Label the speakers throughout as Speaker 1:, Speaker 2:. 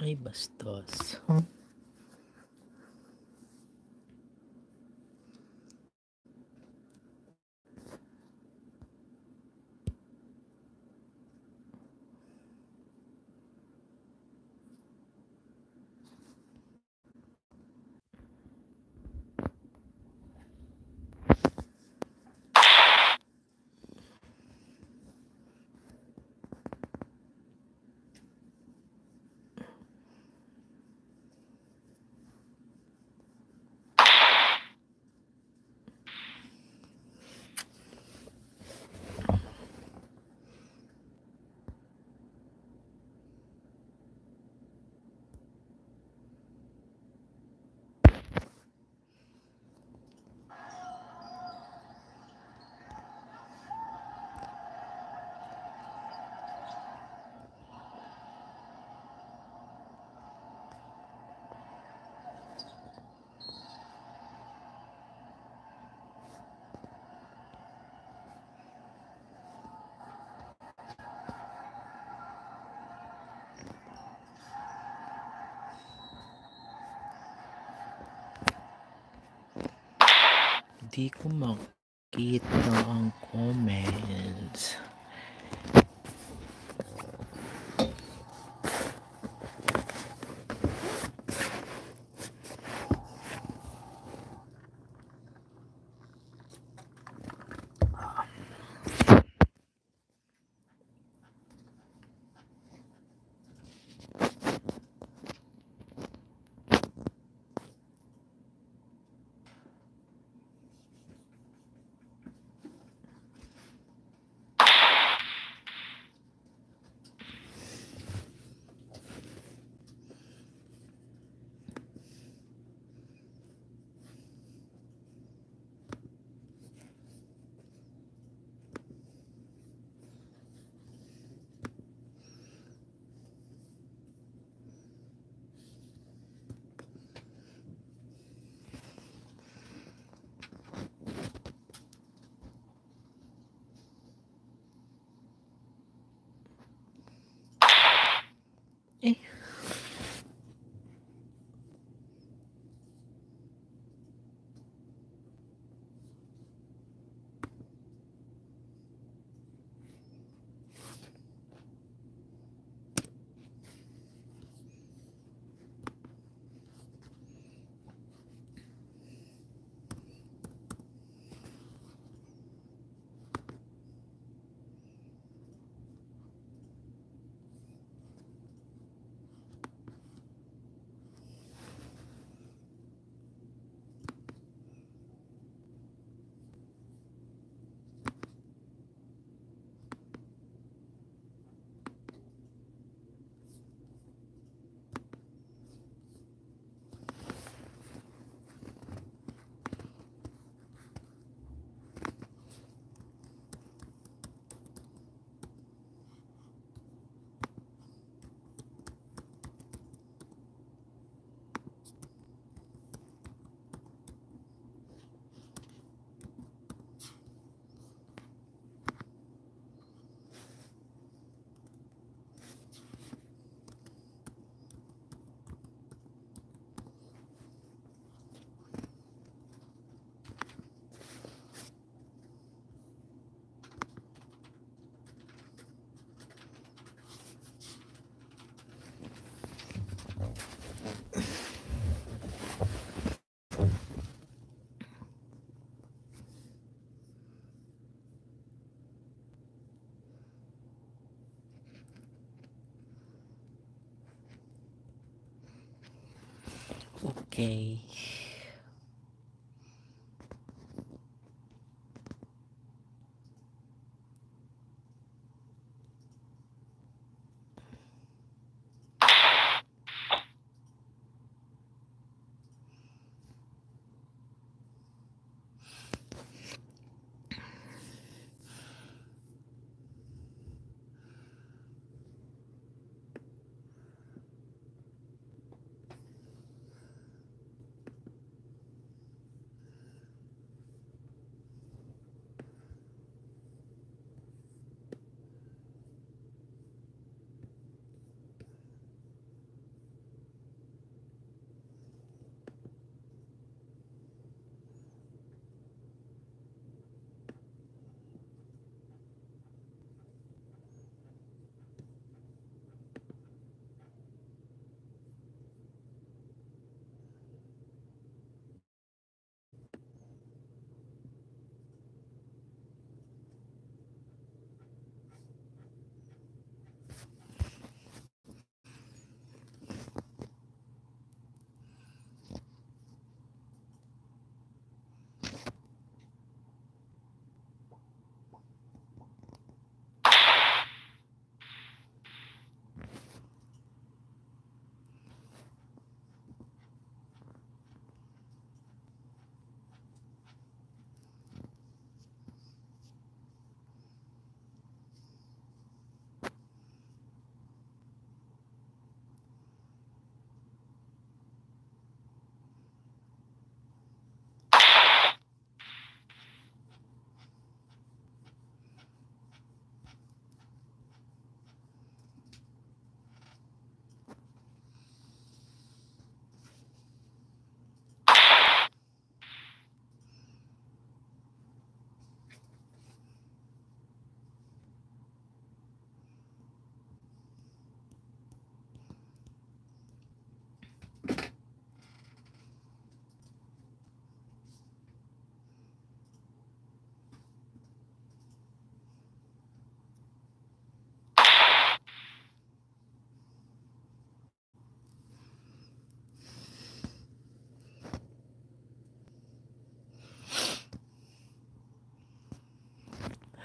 Speaker 1: Ay, bastos. Di ko makita ang comments. Eh, okay.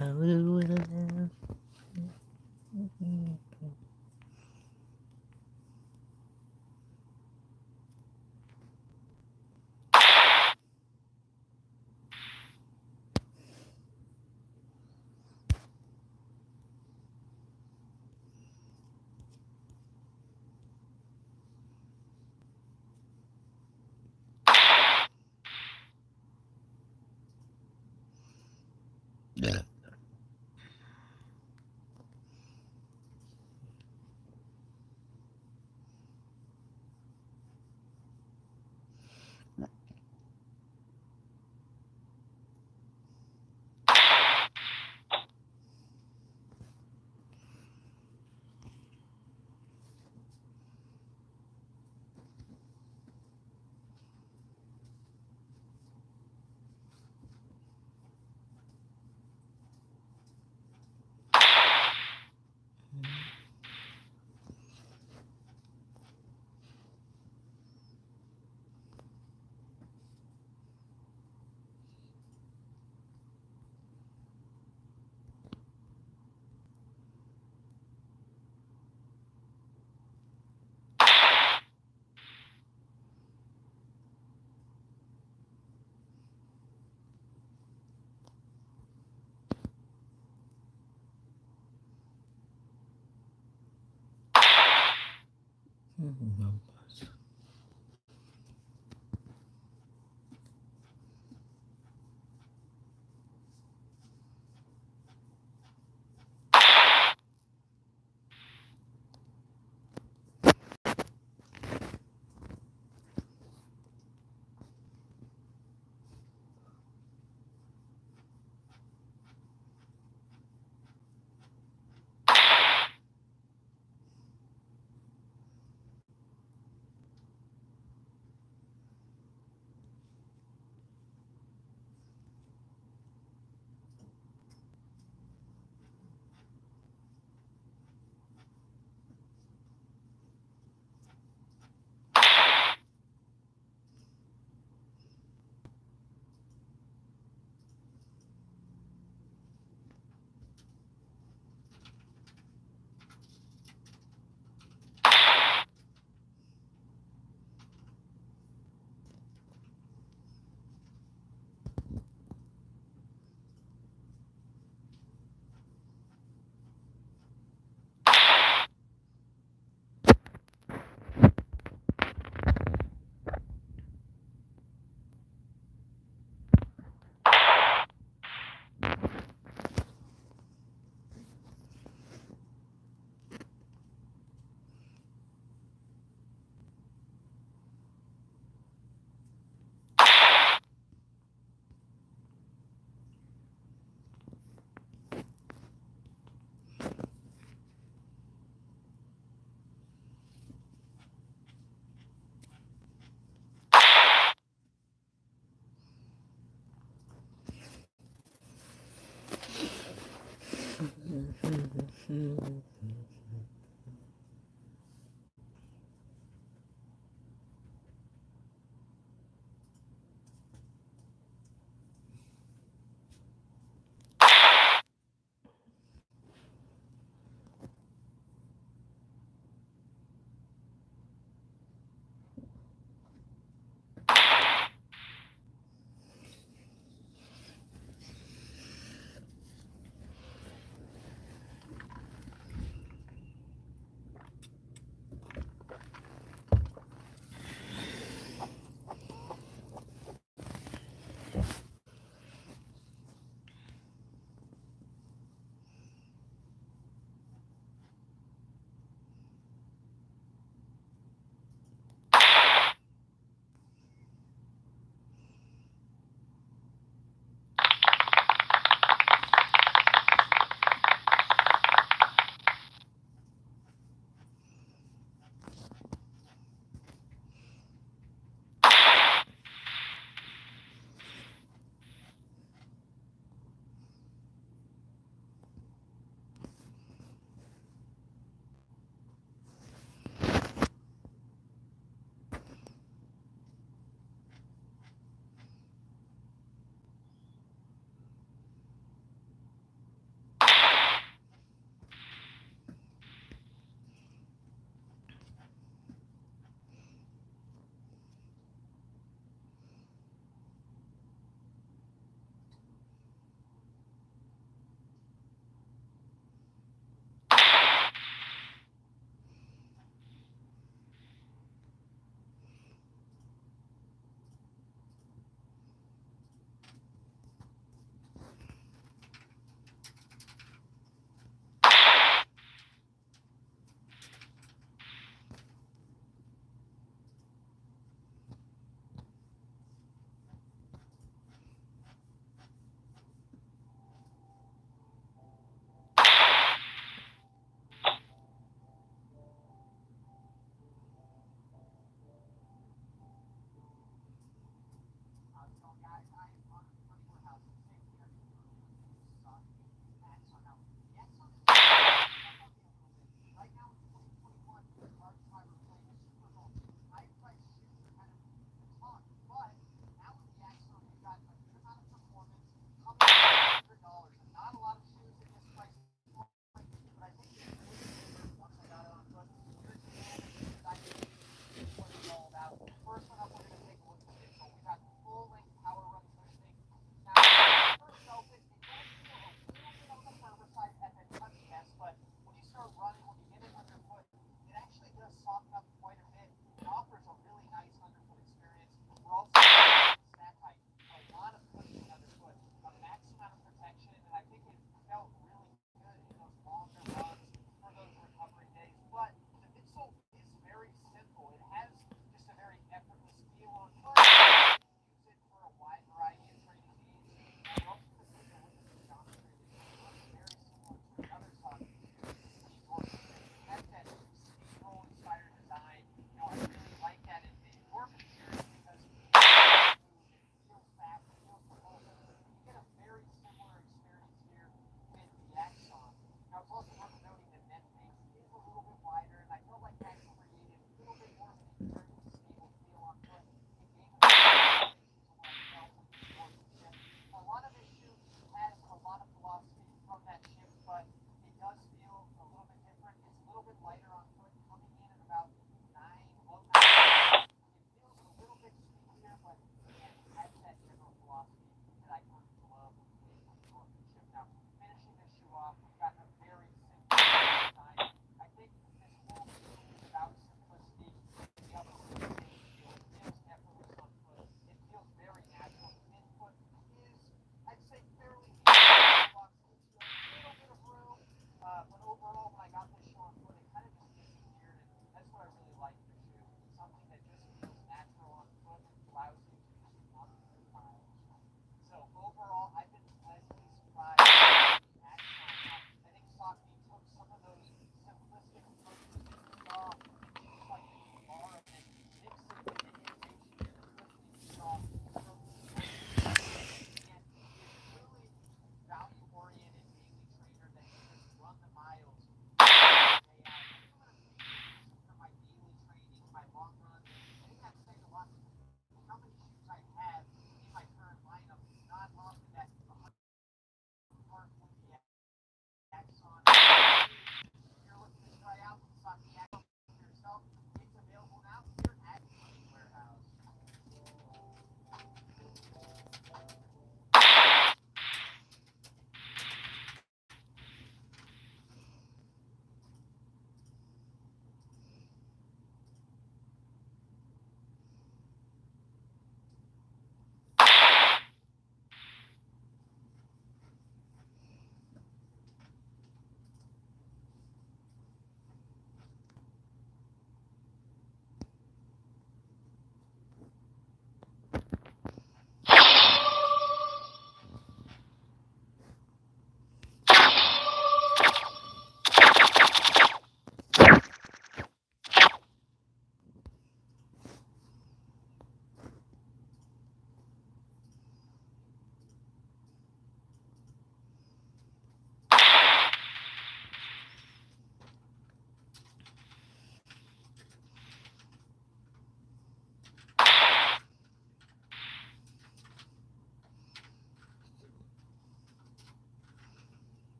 Speaker 1: How do we live? Yeah.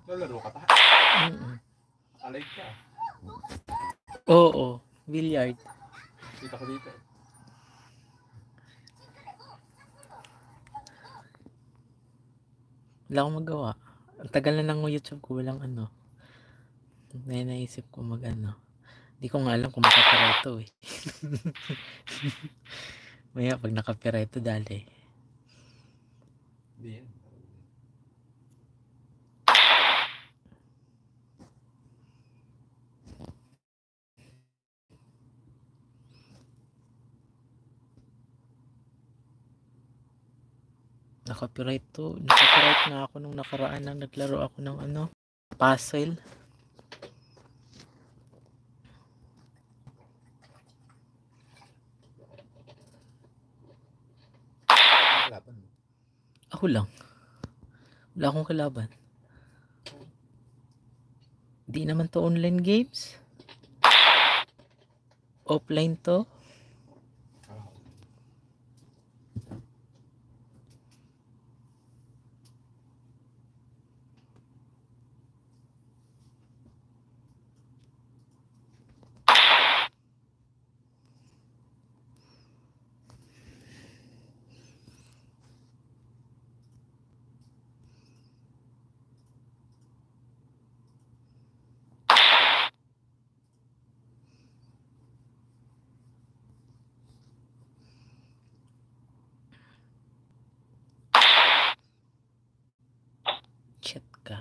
Speaker 2: Lalaro ka ta? Alay ka.
Speaker 1: Oo, billiard.
Speaker 2: Kita ko dito.
Speaker 1: Wala akong magawa. Ang tagal na ng YouTube ko, walang ano. May naisip ko mag ano. Hindi ko nga alam kung makapira ito eh. Maya pag nakapira ito dali.
Speaker 2: Hindi yan.
Speaker 1: Nakapiright to. Nakapiright nga ako nung nakaraan nang naglaro ako ng ano, puzzle.
Speaker 2: Kalaban mo.
Speaker 1: Ako lang. Wala akong kalaban. Di naman to online games. Offline to. Chat ka.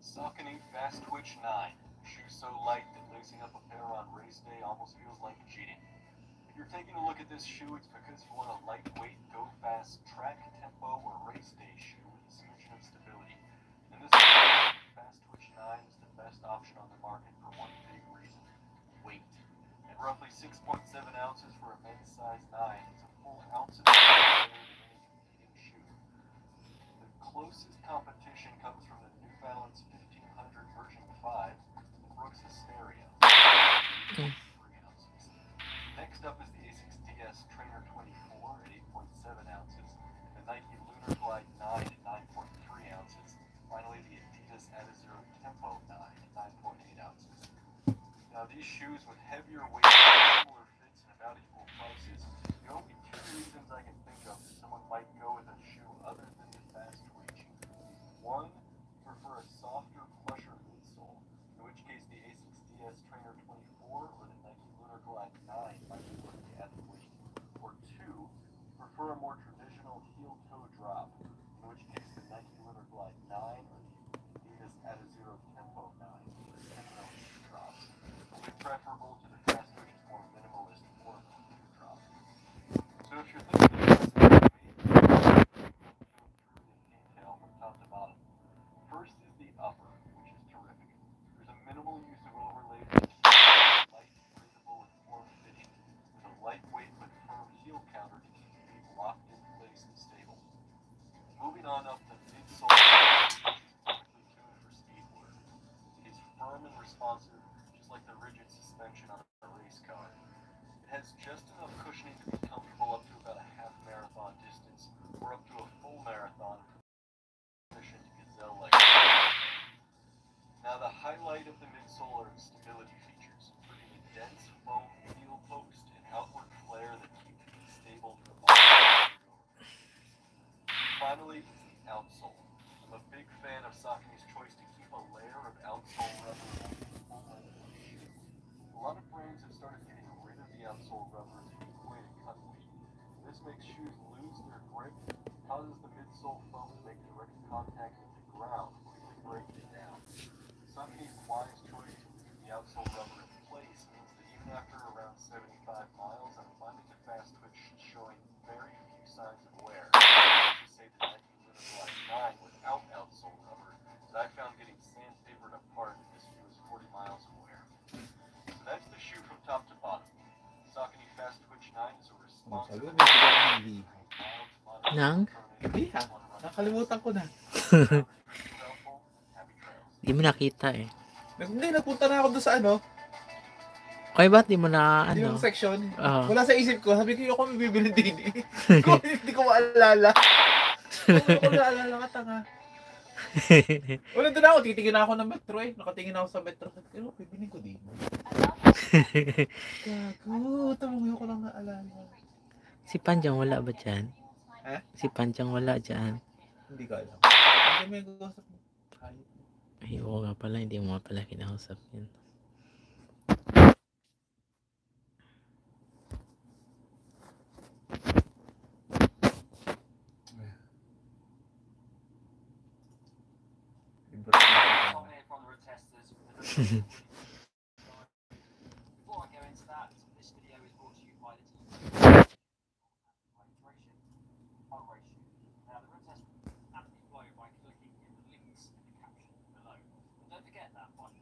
Speaker 3: Saucony Fast Twitch 9. Shoe so light that lacing up a pair on race day almost feels like cheating. If you're taking a look at this shoe, it's because you want a lightweight, go fast, track tempo, or race day shoe with a smidgen of stability. And this Fast Twitch 9 is the best option on the market for one big reason: weight. At roughly 6.7 ounces for a men's size 9, it's a full ounce of lighter than any competing shoe. The closest competition comes from the New Balance 1500 version 5, the Brooks Asteria. 3 ounces. Next up is the ASICS TS Trainer 24 at 8.7 ounces, the Nike Lunar Glide 9 at 9.3 ounces, finally the Adidas Adizero Tempo 9 at 9.8 ounces. Now these shoes with heavier weight and similar fits and about equal prices, the only two reasons I can think of that someone might go with a shoe other than the Fast Twitch. One, prefer a softer, plusher midsole, in which case the ASICS DS Trainer 24 or the Nike Lunar Glide 9 might be worth the added weight. Or two, prefer a more traditional heel-toe drop, in which case the Nike Lunar Glide 9 or the Adidas Adizero Tempo 9 for the 10mm drops will be preferable to the Fast Twitch's more minimalist 4mm drop. So if you're thinking about something amazing, detail from top to bottom. First is the upper, which is terrific. There's a minimal use of overlays and light, breathable, and form-fitting, with a lightweight but firm heel counter to keep the feet locked in place and stable. Moving on up to midsole, which is perfectly tuned for speed work. It is firm and responsive, just like the rigid suspension on a race car. It has just enough cushioning to be comfortable up to about a half marathon distance, or up to a full marathon for efficient gazelle-like. Now the highlight of the midsole are its stability features, including a dense foam heel post and outward flare that keep the feet stable for long. Finally is the outsole. I'm a big fan of Saucony's choice to keep a layer of outsole rubber around the full length of the shoe. A lot of brands have started getting rid of the outsole rubber as a new way to cut weight. This makes shoes lose their grip, causes the midsole foam to make direct contact with the ground, quickly breaking it down. Saucony's wise choice to leave the outsole rubber in place means that even after around 75 miles, I'm finding the Fast Twitch showing very few signs of wear. To say the Nike Lunar Glide 9 without outsole rubber that I found getting sandpapered apart in as few as 40 miles of wear. So that's the shoe from top to bottom. Saucony Fast Twitch 9 is a responsive,
Speaker 2: Sabi, may bigyan ng liha.
Speaker 1: Nang?
Speaker 2: Hindi ha. Nakalimutan ko na.
Speaker 1: Di mo nakita eh.
Speaker 2: Hindi, napunta na ako doon sa ano.
Speaker 1: Okay, ba't di mo na
Speaker 2: Yung section.
Speaker 1: Oo.
Speaker 2: Wala sa isip ko. Sabi ko, yung ako may bibili din eh. Hindi ko maalala. Hindi ko maalala ka, tanga. Wala doon ako. Titingin ako ng metro eh. Nakatingin ako sa metro. Sabi ko, bibili ko din. Gago. Tamangoy ko lang naalala.
Speaker 1: Si Panjang wala ba dyan?
Speaker 2: Ha?
Speaker 1: Si Panjang wala dyan.
Speaker 2: Hindi ko alam. Hindi may gagawasap mo.
Speaker 1: Ay, oo nga pala. Hindi mo nga pala kinausap yun.
Speaker 3: Before I go into that, this video is brought to you by the team. Hydration, hydration. Now the root test aptly flow by clicking in the links in the caption below. And don't forget that one.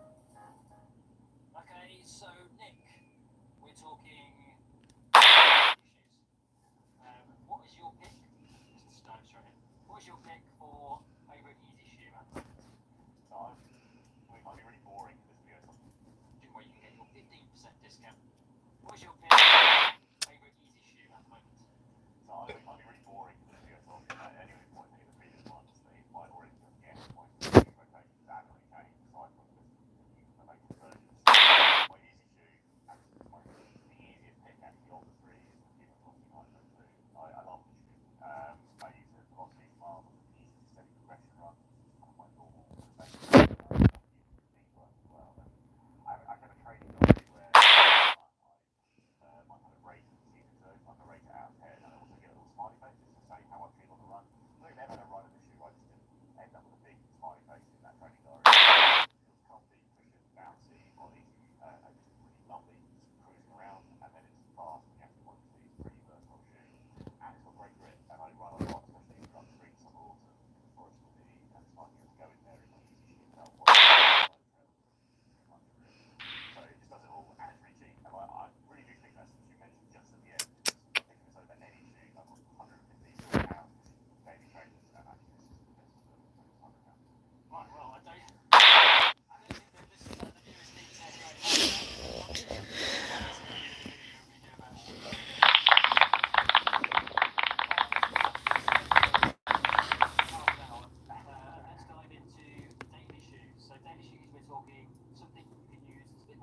Speaker 3: Okay, so Nick, we're talking issues. What is your pick? Just dive straight in. What is your pick for favourite easy shoe at the moment? So, it might be really boring this video. Where you can get your 15% discount. What's your favourite easy shoe at the moment? So it might be really boring this video. So anyway, point to the previous one, just they might already just get point to the okay, exactly okay. So I put this I make conversions. My easy shoe, actually the easiest pick actually of the three is the Puma Velocity Nitro 2. I love the shoe. I use it velocity miles on the PC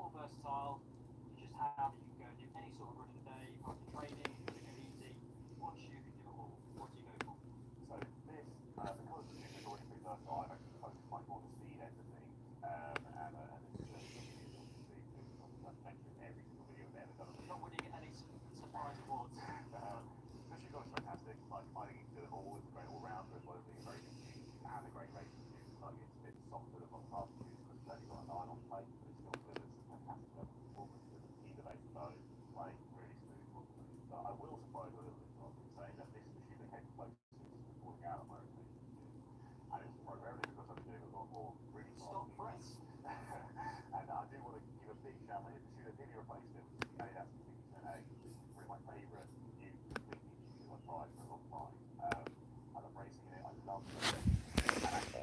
Speaker 3: more versatile. You just have, you can go and do any sort of run of the day, after training, if you want to go easy, one shoe can give it all. What do you go for?
Speaker 4: So this, because the shoe is already pretty versatile, I've actually focused much more on the speed end of things, and it's just I've mentioned every single video I've ever done.
Speaker 3: Not winning any surprise awards.
Speaker 4: The shoe is fantastic. Like, I think it's good at all. It's a great all-rounder as well as being a very good shoe and a great racing shoe. Like, it's softer than most other shoes because it's only got a nylon plate, but it still delivers fantastic level of performance with either base of those, like really smooth. So I will surprise you a little bit from saying that this is the shoe that came closest to falling out of my rotation shoe. And it's primarily because I'm doing a lot more really
Speaker 3: Stop press.
Speaker 4: and I do want to give a big shout out. The shoe that nearly replaced it was the Adidas Completely A. This is probably my favourite new completely shoe I've tried for a long time. I love racing in it. I love it. And actually,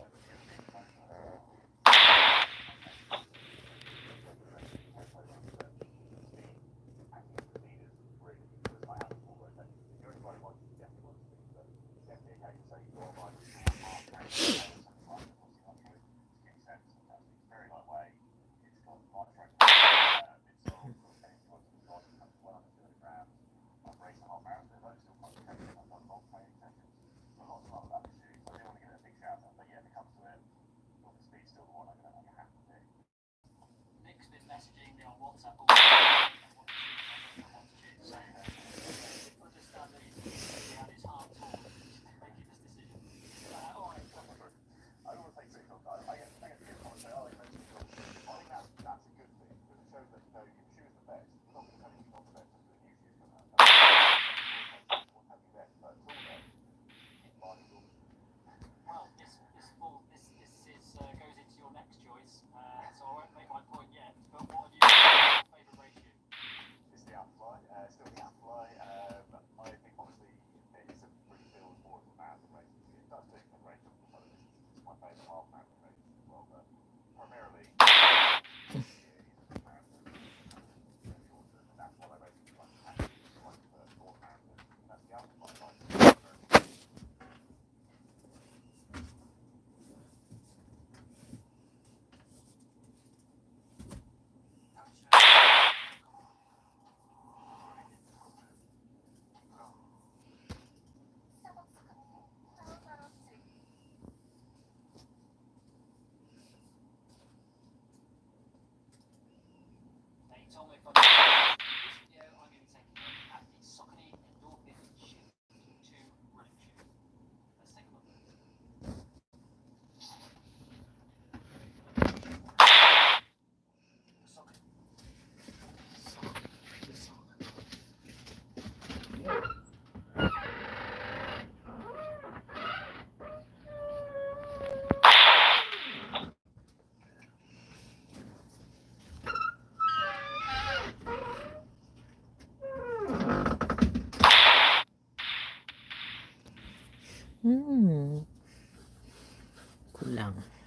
Speaker 4: very lightweight. It's got light track. It's all grams. I've raced a half marathon, but it's still quite competitive. I've done long training sessions. So a lot of fun about the shoe. So I do want to give it a big shout out. But yeah, when it comes to it, the speed's still the one I'm going to have to pick.
Speaker 3: Nick's been messaging me on WhatsApp all day. So understand that he's had his heart torn making this decision. All right.
Speaker 4: I don't want to take signals. I get to get comments say, oh, you mentioned your shoe. I think that's a good thing because it shows that, you know, your shoe is the best. We're not going to tell you you're not the best until the new shoes come out. We'll have you best, but until then, keep buying your shoe.
Speaker 3: Well, this is goes into your next choice, so I won't make my point yet. But what have you your favourite race shoe?
Speaker 4: It's the Outfly. Still the Outfly. I think honestly, it's a really feels more of a marathon racing shoe. It does take a great job of the It's my favourite half marathon race as well, but primarily that's what I basically like to have. Like the short marathon. That's the Outfly.
Speaker 3: Now you told me if I in this video I'm going to be taking a look at the Saucony Endorphin Shift 2 running shoe. Let's take a look. The Saucony.
Speaker 1: Kulang.